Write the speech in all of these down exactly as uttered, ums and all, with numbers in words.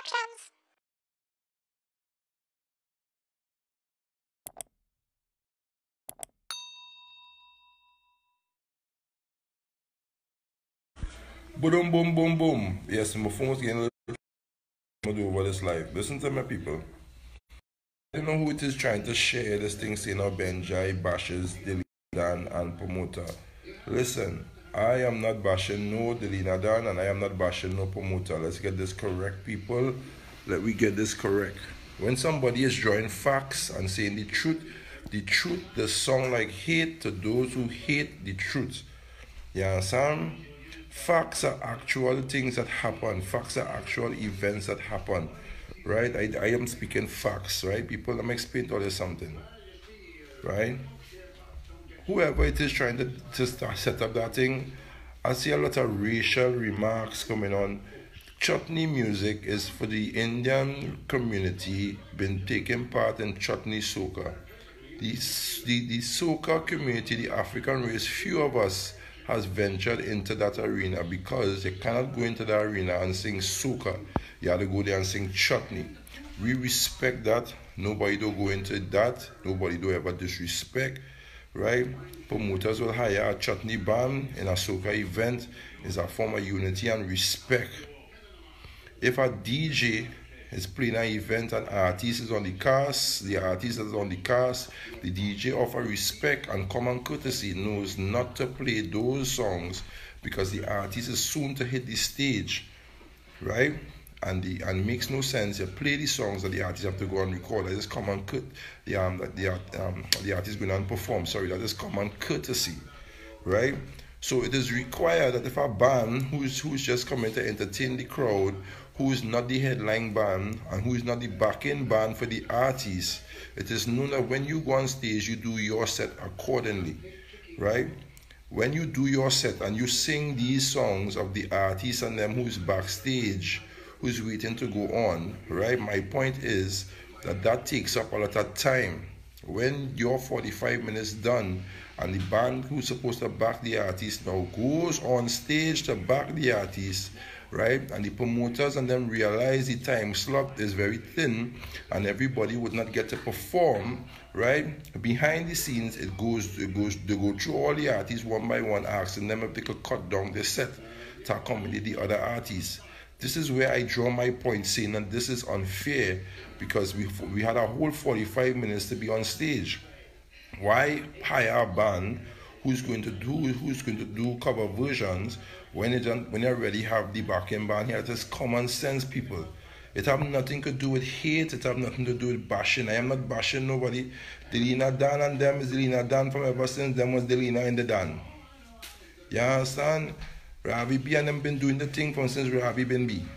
Productions. Boom, boom, boom, boom. Yes, my phone's getting a little bit do over this live. Listen to my people. I don't know who it is trying to share this thing saying how Benjai bashes the Nadan and promoter. Listen, I am not bashing no Deli Nadan and I am not bashing no promoter. Let's get this correct, people. Let me get this correct. When somebody is drawing facts and saying the truth, the truth does sound like hate to those who hate the truth. You understand? Facts are actual things that happen. Facts are actual events that happen. Right? I, I am speaking facts, right? People, let me explain to you something. Right? Whoever it is trying to, to start, set up that thing, I see a lot of racial remarks coming on. Chutney music is for the Indian community, been taking part in chutney soca. The, the, the soca community, the African race, few of us has ventured into that arena because you cannot go into the arena and sing soca. You have to go there and sing chutney. We respect that. Nobody do go into that. Nobody do ever disrespect. Right? Promoters will hire a chutney band in a soca event. It's a form of unity and respect. If a D J is playing an event and artist is on the cast, the artist is on the cast, the D J offer respect and common courtesy, knows not to play those songs because the artist is soon to hit the stage, right? And the and it makes no sense. You play the songs that the artist have to go and record. That is common court. The um that the um the artist going and perform. Sorry, that is common courtesy, right? So it is required that if a band who's who's just coming to entertain the crowd, who is not the headline band and who is not the backing band for the artist, it is known that when you go on stage, you do your set accordingly, right? When you do your set and you sing these songs of the artist and them who's backstage, who's waiting to go on, right? My point is that that takes up a lot of time. When your forty-five minutes done and the band who's supposed to back the artist now goes on stage to back the artist, right? And the promoters and them realize the time slot is very thin and everybody would not get to perform, right? Behind the scenes, it goes, it goes, they go through all the artists one by one, asking them if they could cut down the set to accommodate the other artists. This is where I draw my point, saying that this is unfair because we we had a whole forty-five minutes to be on stage. Why hire a band who's going to do who's going to do cover versions when it when you already have the backing band here? It is common sense, people. It have nothing to do with hate. It have nothing to do with bashing. I am not bashing nobody. Deli Nadan and them is Deli Nadan from ever since them was Deli in the Dan. You understand? Ravi B and them been doing the thing from since Ravi been B.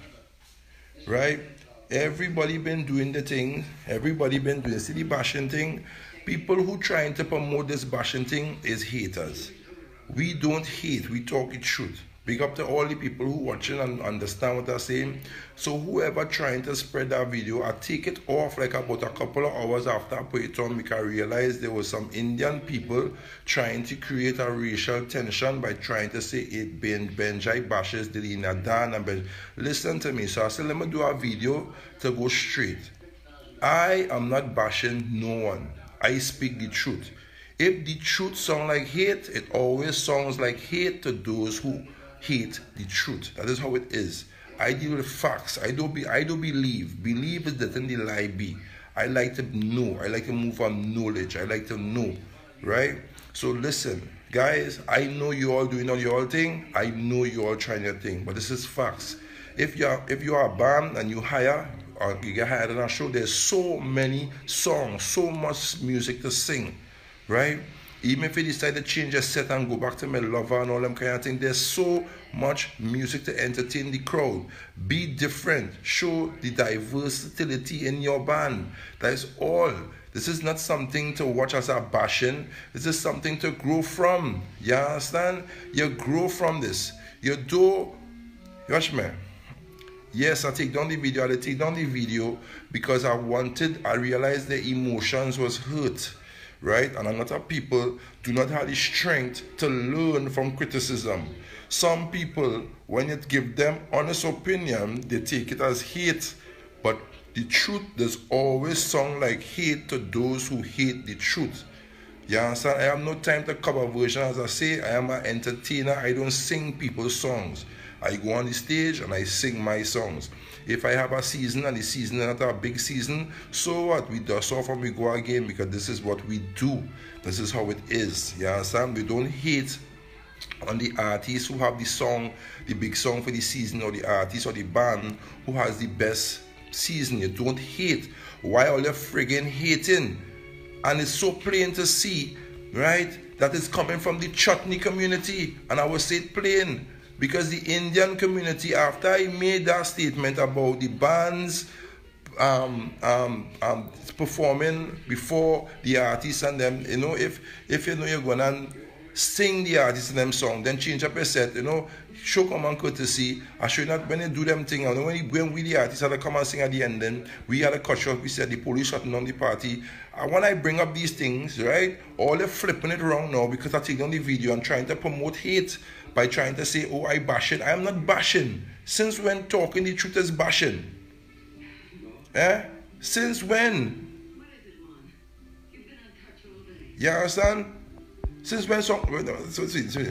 Right? Everybody been doing the thing. Everybody been doing see the bashing thing. People who trying to promote this bashing thing is haters. We don't hate, we talk the truth. Big up to all the people who watching and understand what I'm saying. So whoever trying to spread that video, I take it off like about a couple of hours after I put it on because I realized there was some Indian people trying to create a racial tension by trying to say it Ben Benjai bashes Deli Nadan and Ben. Listen to me. So I said let me do a video to go straight. I am not bashing no one. I speak the truth. If the truth sounds like hate, it always sounds like hate to those who hate the truth. That is how it is. I deal with facts. I don't be I don't believe. Believe is that in the lie be. I like to know. I like to move on knowledge. I like to know. Right? So listen, guys, I know you all doing all your thing. I know you all trying your thing. But this is facts. If you're if you are a band and you hire or you get hired on a show, there's so many songs, so much music to sing, right? Even if you decide to change your set and go back to my lover and all them kind of things, there's so much music to entertain the crowd. Be different. Show the diversity in your band. That is all. This is not something to watch as a bashing. This is something to grow from. You understand? You grow from this. You do, watch me. Yes, I take down the video. I take down the video because I wanted, I realized the emotions was hurt, right? And a lot of people do not have the strength to learn from criticism. Some people, when you give them honest opinion, they take it as hate. But the truth does always sound like hate to those who hate the truth. You understand? I have no time to cover version. As I say, I am an entertainer. I don't sing people's songs. I go on the stage and I sing my songs. If I have a season and the season is not a big season, so what? We dust off and we go again, because this is what we do. This is how it is. You understand? We don't hate on the artists who have the song, the big song for the season, or the artist or the band who has the best season. You don't hate. Why all you friggin' hating? And it's so plain to see, right, that it's coming from the chutney community. And I will say it plain, because the Indian community, after I made that statement about the bands um, um, um, performing before the artists and them, you know, if if you know you're going to sing the artists and them song, then change up your set, you know, show common courtesy. I show not when they do them thing, and when, when we the artists had to come and sing at the end, then we had a cut short, we said the police shutting down the party. And when I bring up these things, right, all they're flipping it wrong now, because I take down the video and trying to promote hate by trying to say, oh, I bash it. I am not bashing. Since when talking the truth is bashing? Eh? Since when? You understand? Since when song? So, so, so.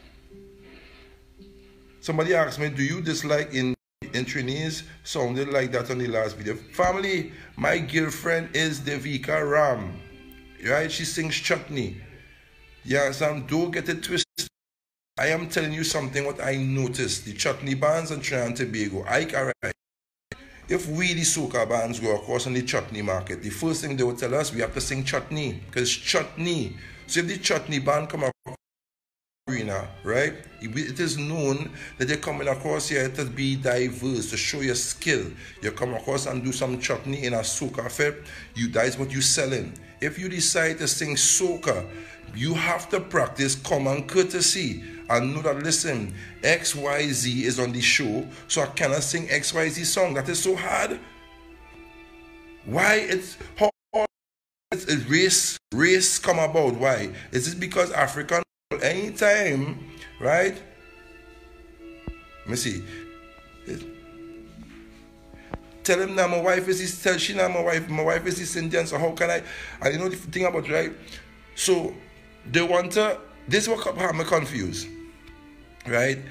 Somebody asked me, do you dislike in in Trinidad? Sounded like that on the last video. Family, my girlfriend is Devika Ram. Right? She sings chutney. Yeah, so don't get it twisted. I am telling you something what I noticed. The chutney bands in Trinidad and Tobago. I alright. If we the soca bands go across on the chutney market, the first thing they will tell us, we have to sing chutney. Because chutney. So if the chutney band come up arena, right? It is known that they're coming across here to be diverse, to show your skill. You come across and do some chutney in a soca fair, you that is what you're selling. If you decide to sing soca, you have to practice common courtesy and know that, listen, X Y Z is on the show, so I cannot sing X Y Z song. That is so hard. Why it's how it's race race come about? Why? Is it because African anytime, right? Let me see. Tell him now my wife is his, tell she now my wife, my wife is his Indian, so how can I? And you know the thing about it, right? So they want to, this is what have me confused, right?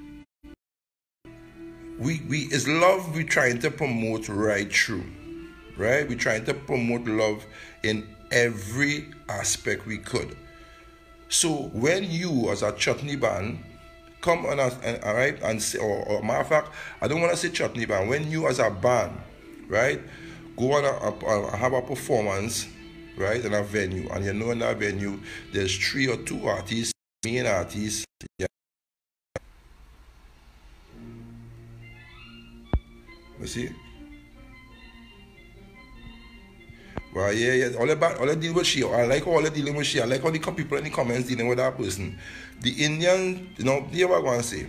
We we is love we trying to promote right through, right? We trying to promote love in every aspect we could. So when you as a chutney band come on us, and all right, and say, or, or matter of fact, I don't want to say chutney band. When you as a band, right, go on a, a, a have a performance, right, in a venue, and you know in that venue there's three or two artists, main artists. Yeah. You see. Well, yeah, yeah. All about all I deal with she. I like all the dealing with she. I like all the people in the comments dealing with that person. The Indian, you know, hear what I want to say.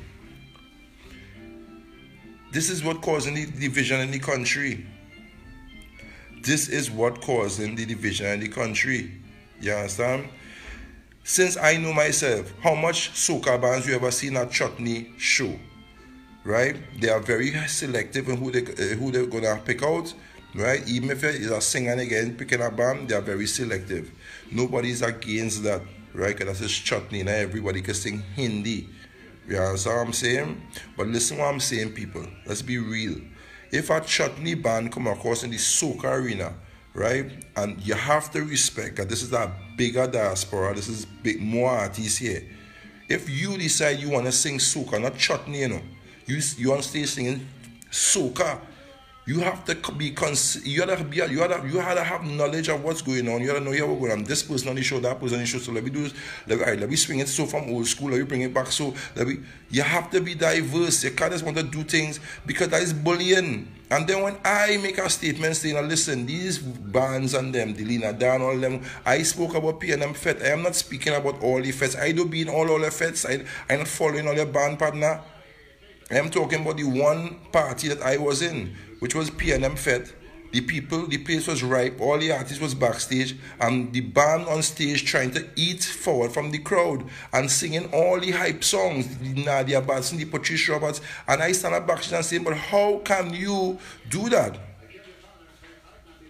This is what causing the division in the country. This is what causing the division in the country. You understand? Since I know myself, how much soca bands you ever seen at chutney show, right? They are very selective in who they uh, who they're gonna pick out. Right, even if it is a singer again picking a band, they are very selective. Nobody's against that, right? Because that's just chutney, and everybody can sing Hindi. You understand what I'm saying? But listen what I'm saying, people. Let's be real. If a chutney band come across in the soca arena, right, and you have to respect that this is a bigger diaspora, this is big, more artists here. If you decide you want to sing soca, not chutney, you know, you you on stage singing soca. You have to be cons. You have to be. You have to. You have to have knowledge of what's going on. You have to know here what's going on. This person on the show, that person on the show. So let me do this. Let me, all right, let me swing it so from old school. Let me bring it back. So let me. You have to be diverse. You can't just want to do things because that is bullying. And then when I make a statement saying, listen, these bands and them, the Nadan, all them, I spoke about P and M Fest. I am not speaking about all the fests. I do be in all all the fests. I I'm not following all your band partner. I am talking about the one party that I was in, which was P and M Fest. The people, the place was ripe, all the artists was backstage, and the band on stage trying to eat forward from the crowd and singing all the hype songs, the Nadia Batson, the Patricia Roberts, and I stand up backstage and say, but how can you do that?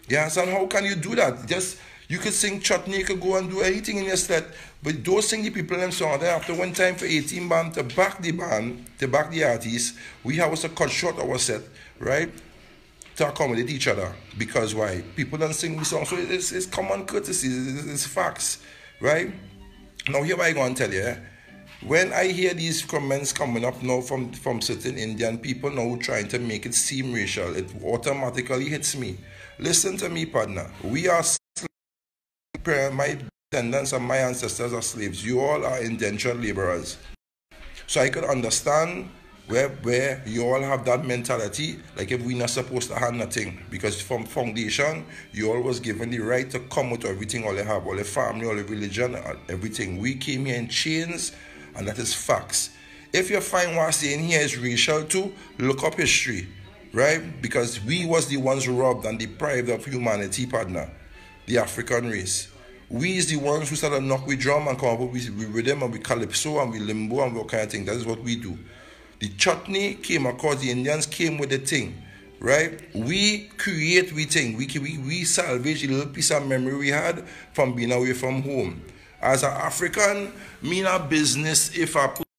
You understand? How can you do that? Just you could sing chutney, you could go and do anything in your set, but those sing the people them song. Then after one time for eighteen band to back the band, to back the artists, we have to cut short our set, right? To accommodate each other. Because why? People don't sing the song. So it's, it's common courtesy, it's, it's facts, right? Now here I go and tell you, when I hear these comments coming up now from, from certain Indian people now trying to make it seem racial, it automatically hits me. Listen to me, partner. We are slaves. My descendants and my ancestors are slaves. You all are indentured laborers. So I could understand where where you all have that mentality, like if we're not supposed to have nothing. Because from foundation, you all was given the right to come with everything all you have, all the family, all the religion, everything. We came here in chains, and that is facts. If you find what's saying here is racial too, look up history, right? Because we was the ones robbed and deprived of humanity, partner, the African race. We is the ones who started knock with drum and come up with, with rhythm and with calypso and with limbo and all kind of thing. That is what we do. The chutney came across, the Indians came with the thing, right? We create, we think, we, we, we salvage a little piece of memory we had from being away from home. As an African, me not business if I put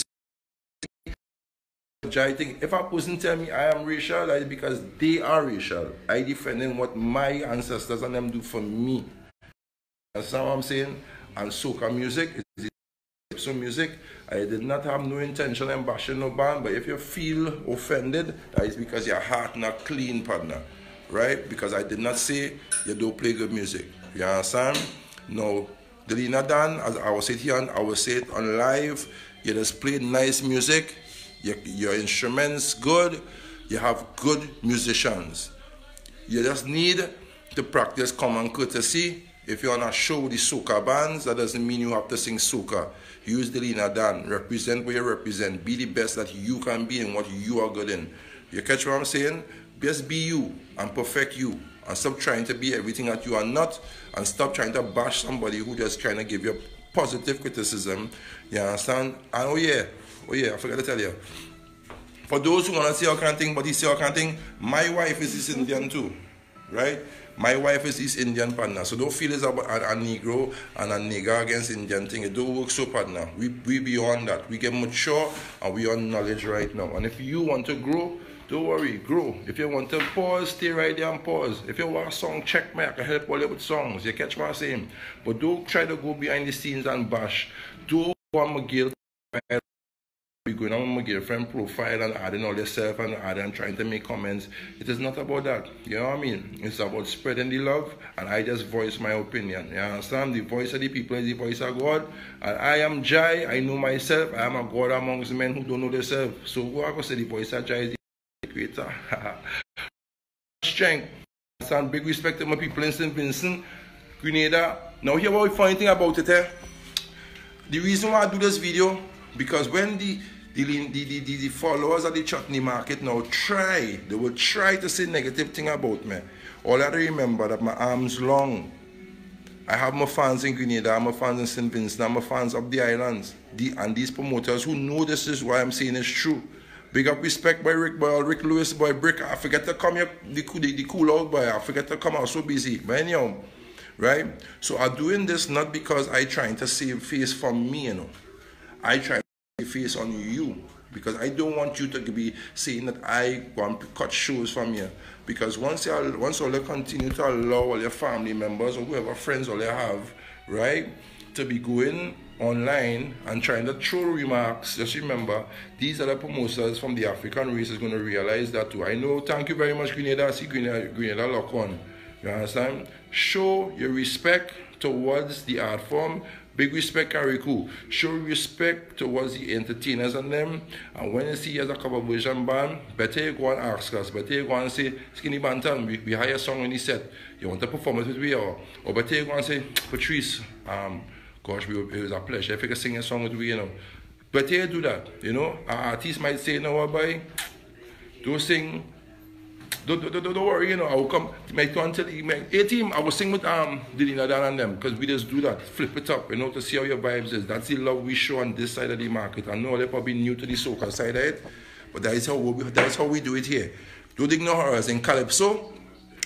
I think if a person tell me I am racial, that is because they are racial. I defending what my ancestors and them do for me. That's what I'm saying. And soca music is some music. I did not have no intention of bashing no band, but if you feel offended, that is because your heart not clean, partner, right? Because I did not say you don't play good music. You understand? No, the Nadan, as I will say it here, I will say it on live. You just play nice music. Your, your instruments good. You have good musicians. You just need to practice common courtesy. If you're on a show with the soca bands, that doesn't mean you have to sing soca. Use the Nadan. Represent what you represent. Be the best that you can be in what you are good in. You catch what I'm saying? Just be you and perfect you. And stop trying to be everything that you are not. And stop trying to bash somebody who just trying to give you positive criticism. You understand? And oh yeah, oh yeah, I forgot to tell you. For those who want to say all kind of thing, but he say all kind of thing, my wife is East Indian too. Right? My wife is East Indian, partner. So don't feel it's about a, a Negro and a nigger against Indian thing. It don't work so, partner. We, we beyond that. We get mature and we on knowledge right now. And if you want to grow, don't worry, grow. If you want to pause, stay right there and pause. If you want a song, check me. I can help all you with songs. You catch what I'm saying? But don't try to go behind the scenes and bash. Don't go on my guilt. You're going on my girlfriend profile and adding all yourself and adding and trying to make comments. It is not about that. You know what I mean? It's about spreading the love, and I just voice my opinion. You understand? The voice of the people is the voice of God. And I am Jai. I know myself. I am a God amongst men who don't know themselves. So who I go say the voice of Jai is the creator. Strength. And big respect to my people in Saint Vincent, Grenada. Now here what we funny thing about it, eh? The reason why I do this video, because when the the, the, the, the followers of the chutney market now try, they will try to say negative thing about me. All I have to remember that my arm's long. I have my fans in Grenada, I have my fans in Saint Vincent, I have my fans up the islands. The, and these promoters who know this is why I'm saying it's true. Big up respect by Rick Boy, Rick Lewis Boy, Brick. I forget to come here, the, the, the cool out boy. I forget to come out, so busy. But anyhow, right? So I'm doing this not because I trying to save face from me, you know. I try to save face on you because I don't want you to be saying that I want to cut shows from you. Because once you once all you continue to allow all your family members or whoever friends all you have, right, to be going online and trying to throw remarks, just remember, these are the promoters from the African race is going to realize that too. I know, thank you very much, Grenada. I see Grenada, Grenada lock on. You understand? Show your respect towards the art form. Big respect, Kariku. Show respect towards the entertainers and them. And when you see as a cover version band, better you go and ask us. Better you go and say, Skinny Bantam, we, we hire a song in the set. You want to perform it with me? Or, or better you go and say, Patrice, um, gosh, we, it was a pleasure if you could sing a song with me, you know. Better you do that, you know. An artist might say, no, boy, don't sing. Don't, don't, don't, don't worry, you know, I will come, my twenty, my eighteen, I will sing with um, the Nadan and them, because we just do that, flip it up, you know, to see how your vibes is. That's the love we show on this side of the market. I know they're probably new to the soca side of it, but that is how we, that is how we do it here. Don't ignore us. In Calypso,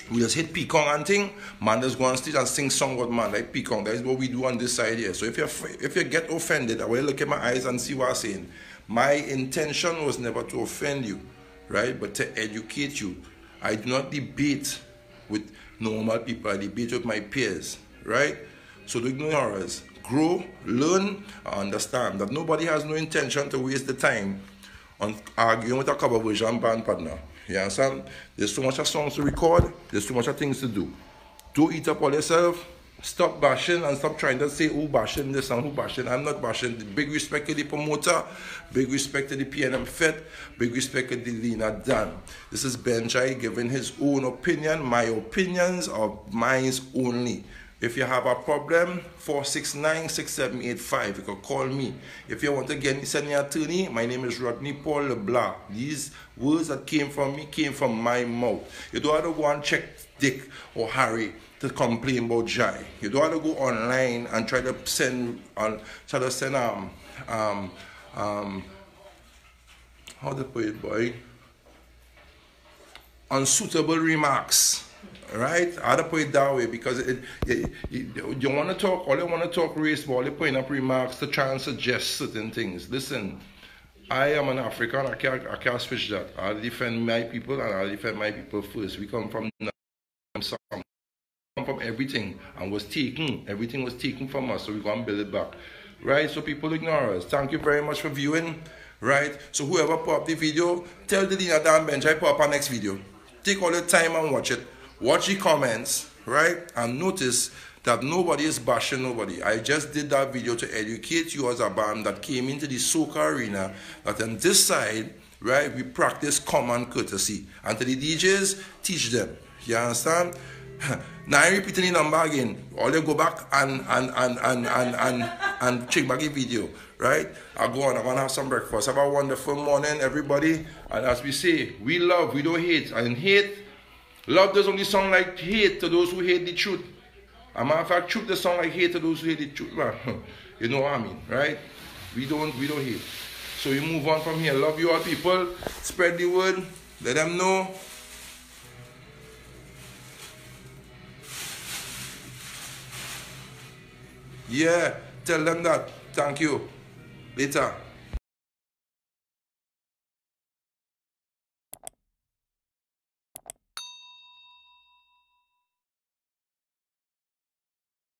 We just hit peacock and thing. Man just go on stage and sing song with man like peacock. That is what we do on this side here. So if you if you get offended, I will look at my eyes and see what I'm saying. My intention was never to offend you, right? But to educate you. I do not debate with normal people. I debate with my peers, right? So the ignorers grow, learn, and understand that nobody has no intention to waste the time on arguing with a cover version band partner. You understand? There's so much of songs to record. There's so much of things to do. Don't eat up all yourself. Stop bashing and stop trying to say who bashing this and who bashing. I'm not bashing. Big respect to the promoter. Big respect to the P N M Fed. Big respect to the Nadan. This is Benjai giving his own opinion. My opinions are mine only. If you have a problem, four six nine, six seven eight five, you can call me. If you want to get me, send me an attorney. My name is Rodney Paul LeBlanc. These words that came from me came from my mouth. You don't have to go and check Dick or Harry to complain about Jai. You don't have to go online and try to send on try to send um um um how to put it, boy, unsuitable remarks. Right? I had to put it that way because it, it, it, you want to talk, all you want to talk race, but all you're putting up remarks to try and suggest certain things. Listen, I am an African, I can't, I can't switch that. I'll defend my people and I'll defend my people first. We come from some, come from everything and was taken, everything was taken from us, so we're going to build it back. Right? So people ignore us. Thank you very much for viewing. Right? So whoever put up the video, tell the Nadan Benjai put up our next video. Take all the time and watch it. Watch the comments, right? And notice that nobody is bashing nobody. I just did that video to educate you as a band that came into the soca arena, that on this side, right, we practice common courtesy. And to the D Js, teach them. You understand? Now I'm repeating the number again. All you go back and and and and and and, and check back the video, right? I'll go on, I'm gonna have some breakfast. Have a wonderful morning, everybody. And as we say, we love, we don't hate. And hate, love does only sound like hate to those who hate the truth. As a matter of fact, truth does sound like hate to those who hate the truth. You know what I mean, right? We don't, we don't hate. So we move on from here. Love you all, people. Spread the word. Let them know. Yeah, tell them that. Thank you. Later.